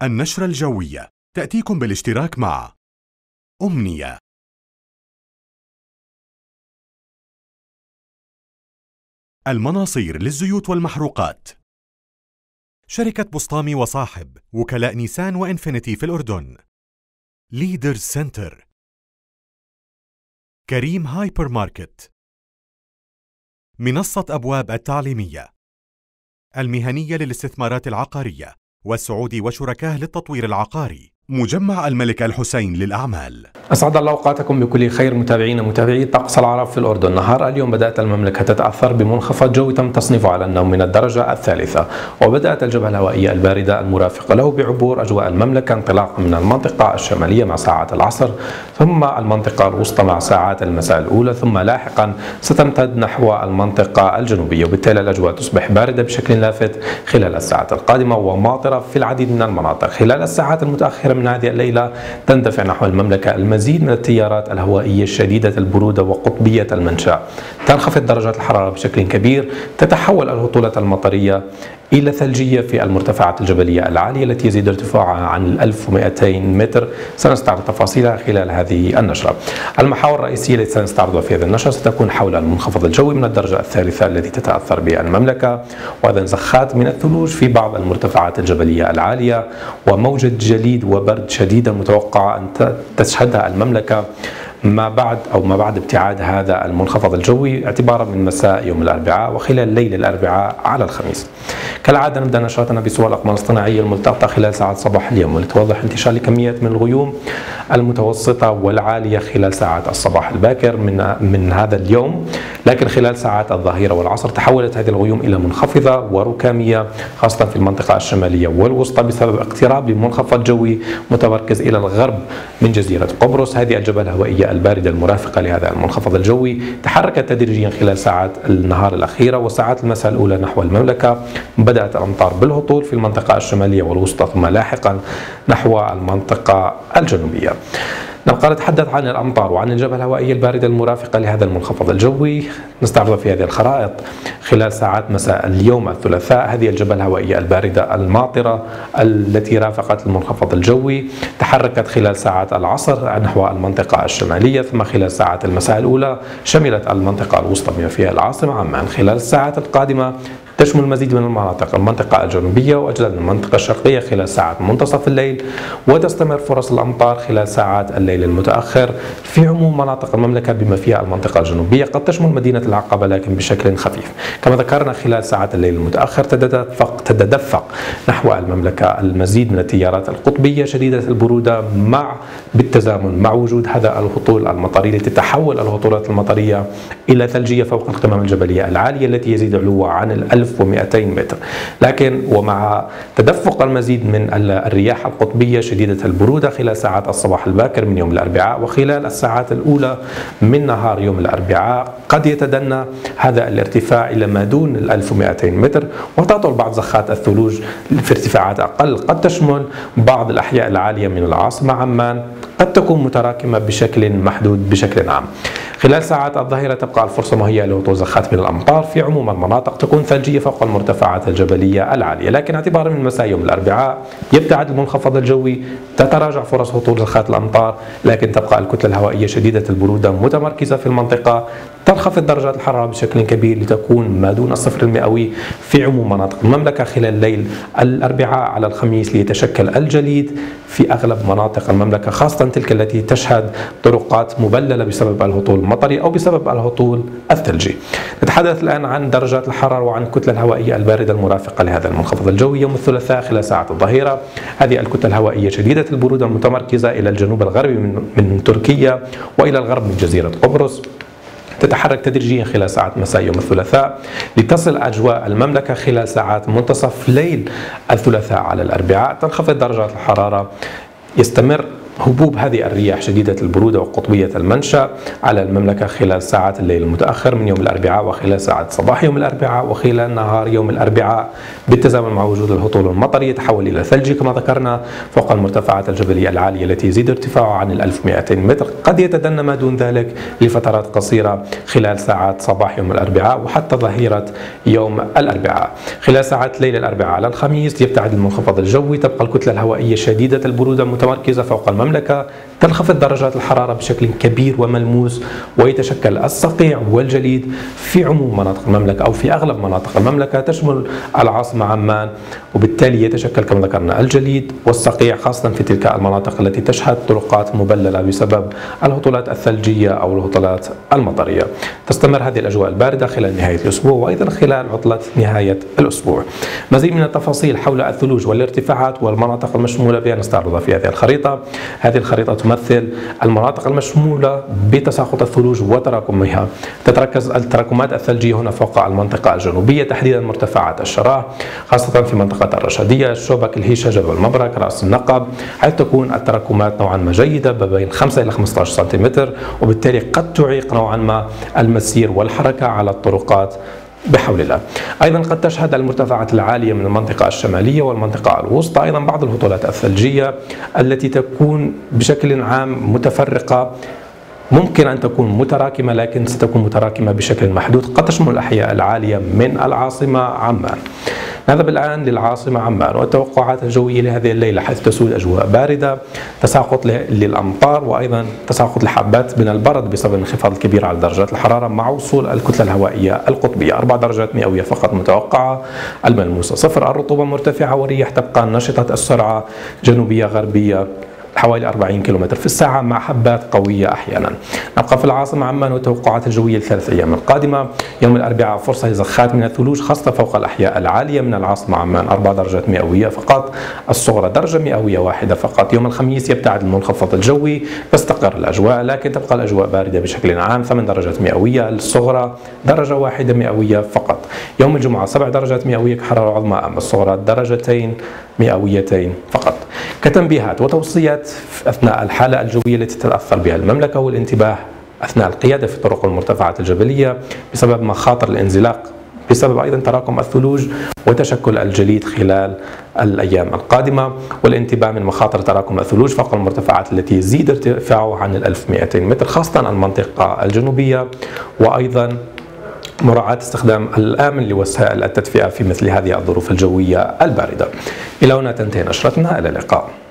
النشرة الجوية تأتيكم بالاشتراك مع أمنية. المناصير للزيوت والمحروقات. شركة بسطامي وصاحب، وكلاء نيسان وإنفينيتي في الأردن. ليدرز سنتر. كريم هايبر ماركت. منصة أبواب التعليمية. المهنية للاستثمارات العقارية، والسعودي وشركاه للتطوير العقاري. مجمع الملك الحسين للأعمال. أسعد الله أوقاتكم بكل خير متابعي طقس العرب في الأردن. نهار اليوم بدأت المملكة تتأثر بمنخفض جوي تم تصنيفه على أنه من الدرجة الثالثة، وبدأت الجبهة الهوائية الباردة المرافقة له بعبور أجواء المملكة، انطلاقا من المنطقة الشمالية مع ساعات العصر، ثم المنطقة الوسطى مع ساعات المساء الأولى، ثم لاحقا ستمتد نحو المنطقة الجنوبية، وبالتالي الأجواء تصبح باردة بشكل لافت خلال الساعات القادمة وماطرة في العديد من المناطق. خلال الساعات المتأخرة من هذه الليلة تندفع نحو المملكة المزيد من التيارات الهوائية الشديدة البرودة وقطبية المنشأ، تنخفض درجات الحرارة بشكل كبير، تتحول الهطولات المطرية إلى ثلجية في المرتفعات الجبلية العالية التي يزيد ارتفاعها عن 1200 متر. سنستعرض تفاصيلها خلال هذه النشرة. المحاور الرئيسية التي سنستعرضها في هذه النشرة ستكون حول المنخفض الجوي من الدرجة الثالثة الذي تتأثر به المملكة، وأيضا زخات من الثلوج في بعض المرتفعات الجبلية العالية، وموجة جليد وبرد شديدة متوقعة أن تشهدها المملكة ما بعد ابتعاد هذا المنخفض الجوي اعتبارا من مساء يوم الأربعاء وخلال ليل الأربعاء على الخميس. كالعادة نبدأ نشرتنا بصور الأقمار الاصطناعية الملتقطة خلال ساعات صباح اليوم، ولتوضح انتشار لكميات من الغيوم المتوسطة والعالية خلال ساعات الصباح الباكر من هذا اليوم، لكن خلال ساعات الظهيرة والعصر تحولت هذه الغيوم إلى منخفضة وركامية، خاصة في المنطقة الشمالية والوسطى بسبب اقتراب لمنخفض جوي متمركز إلى الغرب من جزيرة قبرص. هذه الجبهة الهوائية الباردة المرافقة لهذا المنخفض الجوي تحركت تدريجيا خلال ساعات النهار الأخيرة وساعات المساء الأولى نحو المملكة. بدأت الأمطار بالهطول في المنطقة الشمالية والوسطى، ثم لاحقا نحو المنطقة الجنوبية. نبقى نتحدث عن الأمطار وعن الجبهة الهوائية الباردة المرافقة لهذا المنخفض الجوي. نستعرض في هذه الخرائط خلال ساعات مساء اليوم الثلاثاء هذه الجبهة الهوائية الباردة الماطرة التي رافقت المنخفض الجوي تحركت خلال ساعات العصر نحو المنطقة الشمالية، ثم خلال ساعات المساء الأولى شملت المنطقة الوسطى بما فيها العاصمة عمان. خلال الساعات القادمة تشمل المزيد من المناطق، المنطقة الجنوبية وأجزاء من المنطقة الشرقية خلال ساعات منتصف الليل، وتستمر فرص الأمطار خلال ساعات الليل المتأخر في عموم مناطق المملكة بما فيها المنطقة الجنوبية، قد تشمل مدينة العقبة لكن بشكل خفيف. كما ذكرنا خلال ساعات الليل المتأخر تتدفق نحو المملكة المزيد من التيارات القطبية شديدة البرودة بالتزامن مع وجود هذا الهطول المطري لتتحول الهطولات المطرية إلى ثلجية فوق القمم الجبلية العالية التي يزيد علوها عن 1200 متر، لكن ومع تدفق المزيد من الرياح القطبية شديدة البرودة خلال ساعات الصباح الباكر من يوم الأربعاء وخلال الساعات الأولى من نهار يوم الأربعاء قد يتدنى هذا الارتفاع إلى ما دون 1200 متر، وتطول بعض زخات الثلوج في ارتفاعات أقل قد تشمل بعض الأحياء العالية من العاصمة عمان، قد تكون متراكمة بشكل محدود بشكل عام. خلال ساعات الظهيرة تبقى الفرصة مهيئة لهطول زخات من الأمطار في عموم المناطق تكون ثلجية فوق المرتفعات الجبلية العالية، لكن اعتبارا من مساء يوم الأربعاء يبتعد المنخفض الجوي، تتراجع فرص هطول زخات الأمطار، لكن تبقى الكتلة الهوائية شديدة البرودة متمركزة في المنطقة، تنخفض درجات الحرارة بشكل كبير لتكون ما دون الصفر المئوي في عموم مناطق المملكة خلال ليل الأربعاء على الخميس، ليتشكل الجليد في أغلب مناطق المملكة، خاصة تلك التي تشهد طرقات مبللة بسبب الهطول المطري أو بسبب الهطول الثلجي. نتحدث الآن عن درجات الحرارة وعن الكتلة الهوائية الباردة المرافقة لهذا المنخفض الجوي يوم الثلاثاء خلال ساعات الظهيرة. هذه الكتلة الهوائية شديدة البرودة المتمركزة إلى الجنوب الغربي من تركيا وإلى الغرب من جزيرة قبرص، تتحرك تدريجيا خلال ساعات مساء يوم الثلاثاء لتصل أجواء المملكة خلال ساعات منتصف ليل الثلاثاء على الأربعاء. تنخفض درجات الحرارة، يستمر هبوب هذه الرياح شديدة البرودة وقطبية المنشأ على المملكة خلال ساعات الليل المتأخر من يوم الأربعاء وخلال ساعات صباح يوم الأربعاء وخلال نهار يوم الأربعاء، بالتزامن مع وجود الهطول المطري يتحول إلى ثلج كما ذكرنا فوق المرتفعات الجبلية العالية التي يزيد ارتفاعها عن 1200 متر، قد يتدنى ما دون ذلك لفترات قصيرة خلال ساعات صباح يوم الأربعاء وحتى ظهيرة يوم الأربعاء. خلال ساعات ليل الأربعاء على الخميس يبتعد المنخفض الجوي، تبقى الكتلة الهوائية شديدة البرودة متمركزة فوق المملكة، تنخفض درجات الحرارة بشكل كبير وملموس، ويتشكل الصقيع والجليد في عموم مناطق المملكة أو في أغلب مناطق المملكة تشمل العاصمة عمان، وبالتالي يتشكل كما ذكرنا الجليد والصقيع خاصة في تلك المناطق التي تشهد طرقات مبللة بسبب الهطولات الثلجية أو الهطولات المطرية. تستمر هذه الأجواء الباردة خلال نهاية الأسبوع وأيضا خلال عطلة نهاية الأسبوع. مزيد من التفاصيل حول الثلوج والارتفاعات والمناطق المشمولة بها نستعرضها في هذه الخريطة. هذه الخريطة تمثل المناطق المشمولة بتساقط الثلوج وتراكمها. تتركز التراكمات الثلجية هنا فوق المنطقة الجنوبية، تحديدا مرتفعات الشراه خاصة في منطقة الرشدية، الشوبك، الهيشة، جبل المبرك، رأس النقب، حيث تكون التراكمات نوعا ما جيدة بين 5 إلى 15 سنتيمتر، وبالتالي قد تعيق نوعا ما المسير والحركة على الطرقات بحول الله. أيضا قد تشهد المرتفعات العالية من المنطقة الشمالية والمنطقة الوسطى أيضا بعض الهطولات الثلجية التي تكون بشكل عام متفرقة، ممكن أن تكون متراكمة لكن ستكون متراكمة بشكل محدود، قد تشمل الأحياء العالية من العاصمة عمان. نذهب الآن للعاصمة عمان والتوقعات الجوية لهذه الليلة، حيث تسود أجواء باردة، تساقط للأمطار وأيضا تساقط لحبات من البرد بسبب الانخفاض الكبير على درجات الحرارة مع وصول الكتلة الهوائية القطبية. 4 درجات مئوية فقط متوقعة، الملموسة 0، الرطوبة مرتفعة والرياح تبقى نشطة السرعة جنوبية غربية حوالي 40 كم في الساعة مع حبات قوية أحيانا. نبقى في العاصمة عمان والتوقعات الجوية ل3 أيام القادمة. يوم الأربعاء فرصة لزخات من الثلوج خاصة فوق الأحياء العالية من العاصمة عمان، 4 درجات مئوية فقط، الصغرى درجة مئوية واحدة فقط. يوم الخميس يبتعد المنخفض الجوي، تستقر الأجواء لكن تبقى الأجواء باردة بشكل عام، 8 درجات مئوية، الصغرى درجة واحدة مئوية فقط. يوم الجمعة 7 درجات مئوية كحرارة عظمى، أما الصغرى درجتين مئويتين فقط. كتنبيهات وتوصيات أثناء الحالة الجوية التي تتأثر بها المملكة، والانتباه أثناء القيادة في الطرق والمرتفعات الجبلية بسبب مخاطر الانزلاق بسبب أيضا تراكم الثلوج وتشكل الجليد خلال الأيام القادمة، والانتباه من مخاطر تراكم الثلوج فوق المرتفعات التي يزيد ارتفاعها عن 1200 متر خاصة المنطقة الجنوبية، وأيضا مراعاة استخدام الآمن لوسائل التدفئة في مثل هذه الظروف الجوية الباردة. إلى هنا تنتهي نشرتنا، إلى اللقاء.